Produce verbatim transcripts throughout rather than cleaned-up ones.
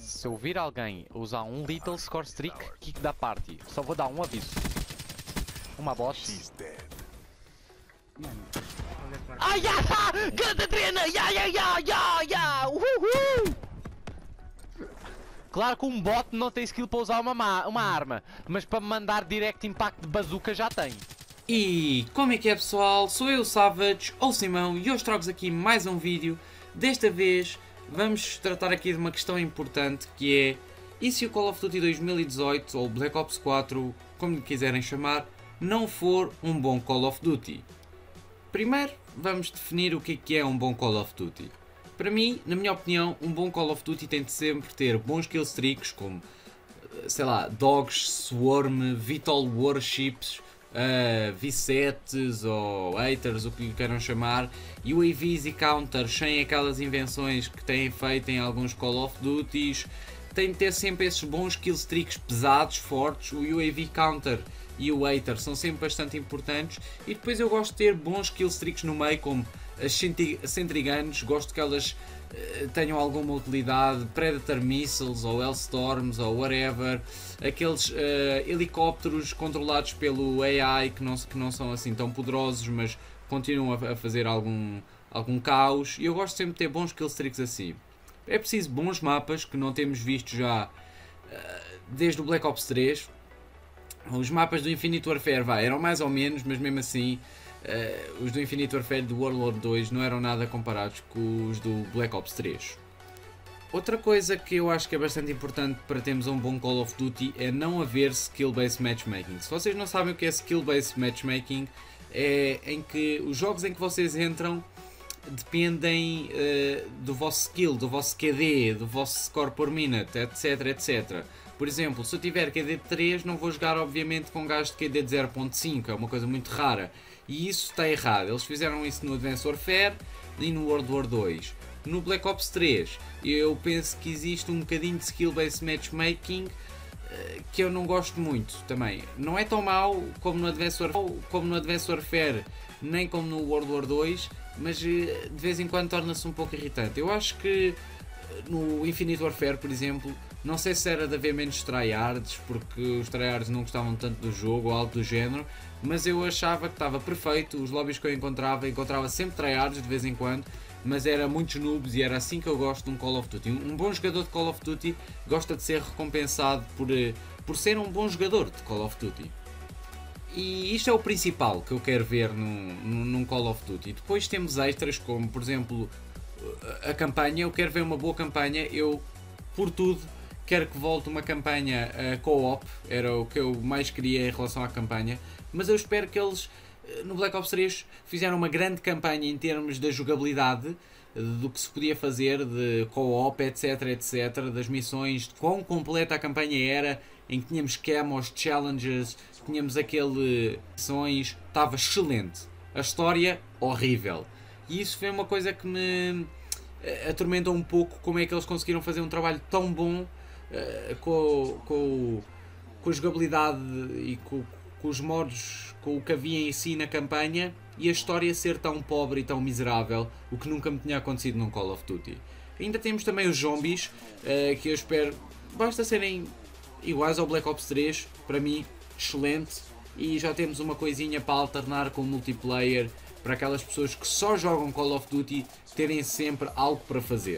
Se eu vir alguém usar um Little Score Streak, kick da party. Só vou dar um aviso. Uma boss. Mano, olha para Ah, ya! Ganda treina! Ya, ya, ya, ya, ya! Uhuhu! Claro que um bot não tem skill para usar uma, ma uma arma, mas para mandar direct impact de bazuca já tem. E como é que é, pessoal? Sou eu, Savage, ou Simão, e hoje trago-vos aqui mais um vídeo. Desta vez vamos tratar aqui de uma questão importante, que é: e se o Call of Duty dois mil e dezoito, ou Black Ops quatro, como lhe quiserem chamar, não for um bom Call of Duty? Primeiro vamos definir o que é, que é um bom Call of Duty. Para mim, na minha opinião, um bom Call of Duty tem de sempre ter bons killstreaks, como, sei lá, Dogs, Swarm, Vital Warships, uh, V sete ou Haters, o que lhe queiram chamar, U A Vs e Counters sem aquelas invenções que têm feito em alguns Call of Duties. Tem de ter sempre esses bons killstreaks pesados, fortes. O U A V Counter e o Hater são sempre bastante importantes. E depois eu gosto de ter bons killstreaks no meio, como as Sentry Guns. Gosto que elas uh, tenham alguma utilidade. Predator Missiles ou Hellstorms ou whatever. Aqueles uh, helicópteros controlados pelo A I que não, que não são assim tão poderosos, mas continuam a, a fazer algum, algum caos. E eu gosto sempre de ter bons killstreaks assim. É preciso bons mapas, que não temos visto já uh, desde o Black Ops três. Os mapas do Infinite Warfare vai, eram mais ou menos, mas mesmo assim uh, os do Infinite Warfare do World War dois não eram nada comparados com os do Black Ops três. Outra coisa que eu acho que é bastante importante para termos um bom Call of Duty é não haver skill-based matchmaking. Se vocês não sabem o que é skill-based matchmaking, é em que os jogos em que vocês entram dependem uh, do vosso skill, do vosso Q D, do vosso score por minute, etc, etcétera. Por exemplo, se eu tiver Q D de três, não vou jogar obviamente com um gajo de Q D de zero ponto cinco, é uma coisa muito rara. E isso está errado. Eles fizeram isso no Advanced Warfare e no World War dois. No Black Ops três, eu penso que existe um bocadinho de skill-based matchmaking uh, que eu não gosto muito também. Não é tão mau como no Advanced Warfare, como no Advanced Warfare, nem como no World War dois, mas de vez em quando torna-se um pouco irritante. Eu acho que no Infinite Warfare, por exemplo, não sei se era de haver menos tryhards, porque os tryhards não gostavam tanto do jogo ou algo do género, mas eu achava que estava perfeito. Os lobbies que eu encontrava, encontrava sempre tryhards de vez em quando, mas era muitos noobs e era assim que eu gosto de um Call of Duty. Um bom jogador de Call of Duty gosta de ser recompensado por, por ser um bom jogador de Call of Duty. E isto é o principal que eu quero ver num, num Call of Duty. Depois temos extras como, por exemplo, a campanha. Eu quero ver uma boa campanha. Eu, por tudo, quero que volte uma campanha uh, co-op. Era o que eu mais queria em relação à campanha. Mas eu espero que eles, no Black Ops três, fizeram uma grande campanha em termos da jogabilidade, do que se podia fazer, de co-op, etc, etcétera. Das missões, de quão completa a campanha era, em que tínhamos camos, challenges, tínhamos aquele missões, estava excelente. A história, horrível. E isso foi uma coisa que me atormentou um pouco, como é que eles conseguiram fazer um trabalho tão bom uh, com, com, com a jogabilidade e com, com os modos, com o que havia em si na campanha, e a história ser tão pobre e tão miserável, o que nunca me tinha acontecido num Call of Duty. Ainda temos também os zombies, uh, que eu espero, basta serem iguais ao Black Ops três, para mim, excelente. E já temos uma coisinha para alternar com o multiplayer, para aquelas pessoas que só jogam Call of Duty terem sempre algo para fazer.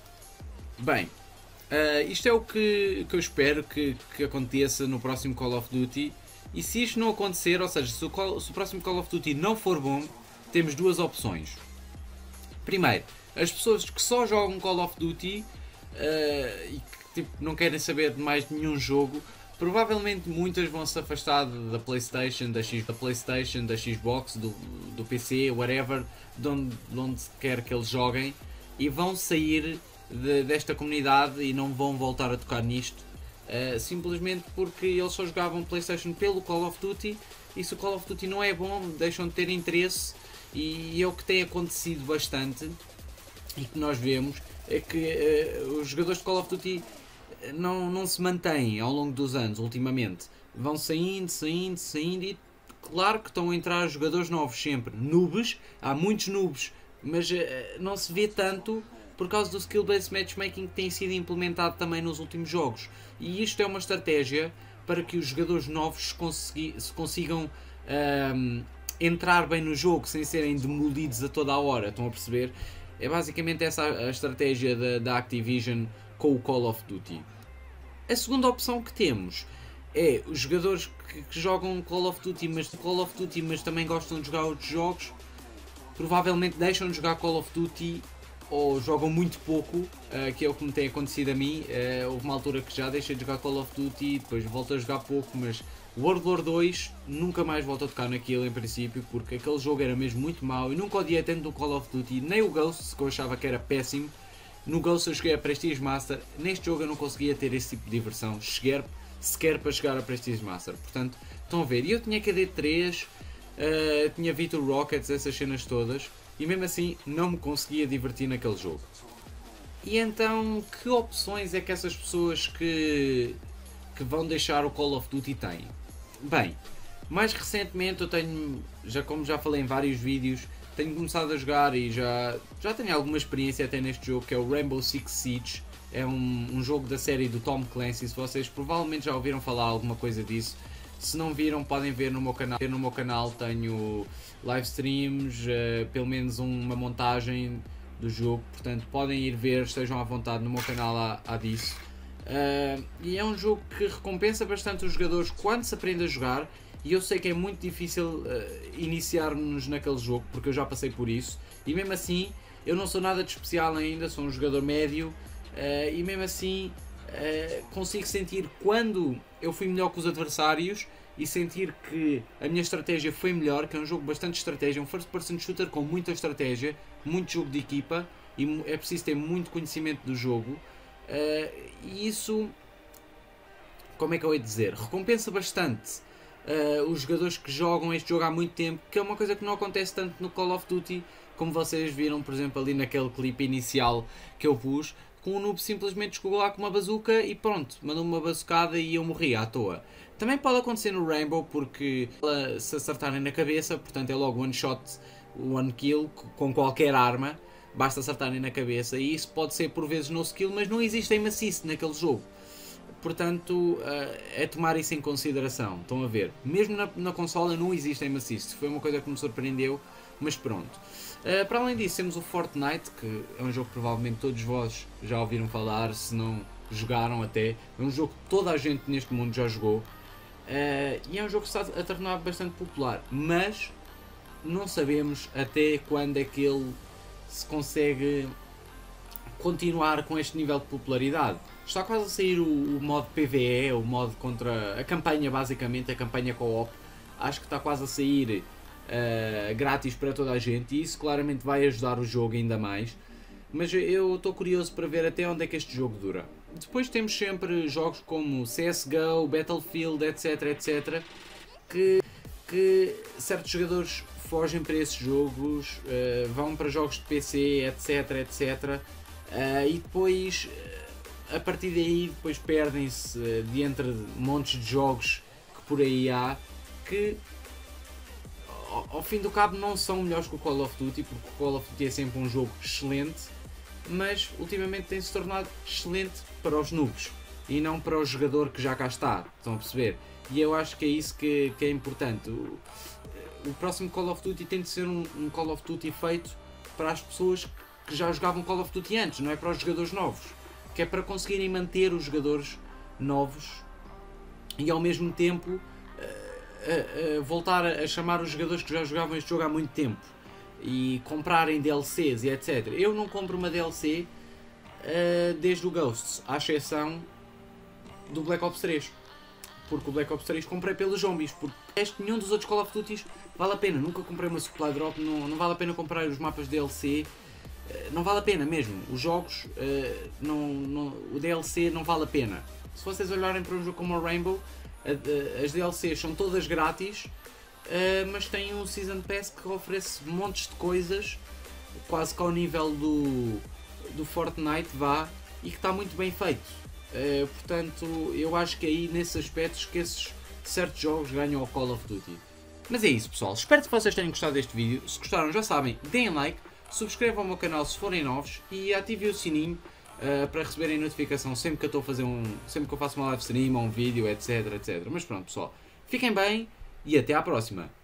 Bem, uh, isto é o que, que eu espero que, que aconteça no próximo Call of Duty. E se isto não acontecer, ou seja, se o, Call, se o próximo Call of Duty não for bom, temos duas opções. Primeiro, as pessoas que só jogam Call of Duty uh, e que tipo, não querem saber de mais de nenhum jogo, provavelmente muitas vão se afastar da PlayStation, da, X, da PlayStation, da Xbox, do, do P C, whatever, de onde, de onde quer que eles joguem, e vão sair de, desta comunidade e não vão voltar a tocar nisto, uh, simplesmente porque eles só jogavam PlayStation pelo Call of Duty, e se o Call of Duty não é bom, deixam de ter interesse. E é o que tem acontecido bastante e que nós vemos, é que uh, os jogadores de Call of Duty Não, não se mantêm ao longo dos anos, ultimamente. Vão saindo, saindo, saindo e claro que estão a entrar jogadores novos sempre. Noobs, há muitos noobs, mas uh, não se vê tanto por causa do skill-based matchmaking que tem sido implementado também nos últimos jogos. E isto é uma estratégia para que os jogadores novos consegui se consigam um, entrar bem no jogo sem serem demolidos a toda a hora, estão a perceber? É basicamente essa a estratégia da, da Activision com o Call of Duty. A segunda opção que temos é os jogadores que, que jogam Call of Duty, mas Call of Duty, mas também gostam de jogar outros jogos, provavelmente deixam de jogar Call of Duty ou jogam muito pouco, uh, que é o que me tem acontecido a mim. Uh, houve uma altura que já deixei de jogar Call of Duty, depois volto a jogar pouco, mas World War dois nunca mais volto a tocar naquilo em princípio, porque aquele jogo era mesmo muito mau e nunca odiei tanto o Call of Duty, nem o Ghost, que eu achava que era péssimo. No Ghost eu cheguei a Prestige Master, neste jogo eu não conseguia ter esse tipo de diversão, cheguei sequer para chegar a Prestige Master, portanto, estão a ver, e eu tinha K D três, uh, tinha Vitor Rockets, essas cenas todas, e mesmo assim não me conseguia divertir naquele jogo. E então, que opções é que essas pessoas que, que vão deixar o Call of Duty têm? Bem, mais recentemente eu tenho, já como já falei em vários vídeos, tenho começado a jogar e já, já tenho alguma experiência até neste jogo, que é o Rainbow Six Siege. É um, um jogo da série do Tom Clancy, se vocês provavelmente já ouviram falar alguma coisa disso. Se não viram, podem ver no meu canal. No meu canal tenho live streams, uh, pelo menos uma montagem do jogo, portanto podem ir ver, estejam à vontade, no meu canal há, há disso. Uh, e é um jogo que recompensa bastante os jogadores quando se aprende a jogar. E eu sei que é muito difícil uh, iniciar-nos naquele jogo, porque eu já passei por isso. E mesmo assim, eu não sou nada de especial ainda, sou um jogador médio. Uh, e mesmo assim, uh, consigo sentir quando eu fui melhor que os adversários e sentir que a minha estratégia foi melhor, que é um jogo bastante estratégia, um first person shooter com muita estratégia, muito jogo de equipa, e é preciso ter muito conhecimento do jogo. Uh, e isso, como é que eu ia dizer, recompensa bastante Uh, os jogadores que jogam este jogo há muito tempo, que é uma coisa que não acontece tanto no Call of Duty, como vocês viram, por exemplo, ali naquele clipe inicial que eu pus, com o noob simplesmente chegou lá com uma bazuca e pronto, mandou-me uma bazucada e eu morri à toa. Também pode acontecer no Rainbow, porque se acertarem na cabeça, portanto é logo one shot, one kill, com qualquer arma, basta acertarem na cabeça, e isso pode ser por vezes no skill, mas não existe aim assist naquele jogo. Portanto, é tomar isso em consideração. Estão a ver? Mesmo na, na consola não existe aim assist. Foi uma coisa que me surpreendeu, mas pronto. Uh, para além disso, temos o Fortnite, que é um jogo que provavelmente todos vós já ouviram falar, se não jogaram até. É um jogo que toda a gente neste mundo já jogou. Uh, e é um jogo que está a tornar bastante popular. Mas não sabemos até quando é que ele se consegue continuar com este nível de popularidade. Está quase a sair o, o modo P V E, o modo contra a campanha, basicamente, a campanha co-op. Acho que está quase a sair uh, grátis para toda a gente, e isso claramente vai ajudar o jogo ainda mais. Mas eu estou curioso para ver até onde é que este jogo dura. Depois temos sempre jogos como C S G O, Battlefield, etc, etc, que, que certos jogadores fogem para esses jogos, uh, vão para jogos de P C, etc, etc, uh, e depois... a partir daí depois perdem-se uh, de entre montes de jogos que por aí há, que ao, ao fim do cabo não são melhores que o Call of Duty, porque o Call of Duty é sempre um jogo excelente, mas ultimamente tem-se tornado excelente para os noobs e não para o jogador que já cá está, estão a perceber? E eu acho que é isso que, que é importante. O, o próximo Call of Duty tem de ser um, um Call of Duty feito para as pessoas que já jogavam Call of Duty antes, não é para os jogadores novos. Que é para conseguirem manter os jogadores novos e ao mesmo tempo uh, uh, uh, voltar a chamar os jogadores que já jogavam este jogo há muito tempo e comprarem D L Cs e etcétera. Eu não compro uma D L C uh, desde o Ghosts, à exceção do Black Ops três, porque o Black Ops três comprei pelos zombies, porque este, nenhum dos outros Call of Duty vale a pena. Nunca comprei uma supply drop, não, não vale a pena comprar os mapas D L C. Não vale a pena mesmo, os jogos, uh, não, não, o D L C não vale a pena. Se vocês olharem para um jogo como o Rainbow, a, a, as D L Cs são todas grátis, uh, mas tem um Season Pass que oferece montes de coisas, quase que ao nível do, do Fortnite, vá, e que está muito bem feito. Uh, portanto, eu acho que aí nesses aspectos que esses certos jogos ganham ao Call of Duty. Mas é isso, pessoal, espero que vocês tenham gostado deste vídeo. Se gostaram, já sabem, deem like. subscrevam o meu canal se forem novos e ativem o sininho uh, para receberem notificação sempre que eu estou a fazer um. sempre que eu faço uma live stream ou um vídeo, etc, etc. Mas pronto, pessoal, fiquem bem e até à próxima.